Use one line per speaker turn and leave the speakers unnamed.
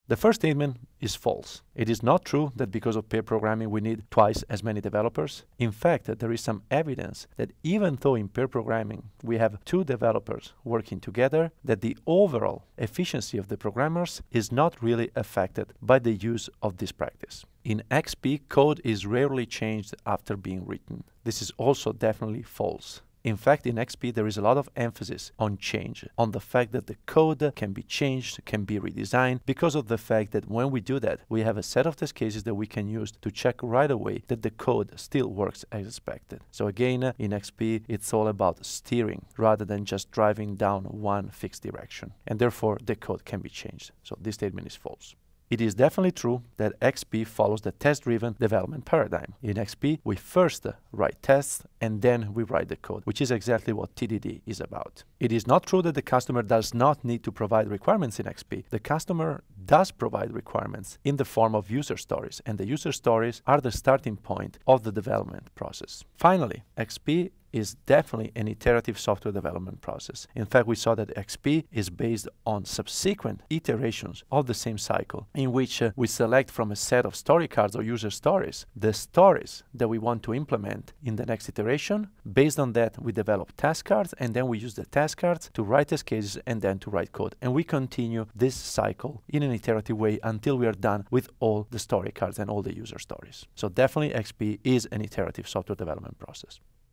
The first statement is false. It is not true that because of pair programming we need twice as many developers. In fact, there is some evidence that even though in pair programming we have two developers working together, that the overall efficiency of the programmers is not really affected by the use of this practice. In XP, code is rarely changed after being written. This is also definitely false. In fact, in XP, there is a lot of emphasis on change, on the fact that the code can be changed, can be redesigned, because of the fact that when we do that, we have a set of test cases that we can use to check right away that the code still works as expected. So again, in XP, it's all about steering rather than just driving down one fixed direction. And therefore, the code can be changed. So this statement is false. It is definitely true that XP follows the test-driven development paradigm. In XP, we first write tests and then we write the code, which is exactly what TDD is about. It is not true that the customer does not need to provide requirements in XP. The customer does provide requirements in the form of user stories, and the user stories are the starting point of the development process. Finally, XP is definitely an iterative software development process. In fact, we saw that XP is based on subsequent iterations of the same cycle, in which we select from a set of story cards or user stories the stories that we want to implement in the next iteration. Based on that, we develop task cards, and then we use the task cards to write test cases and then to write code. And we continue this cycle in an iterative way until we are done with all the story cards and all the user stories. So definitely XP is an iterative software development process.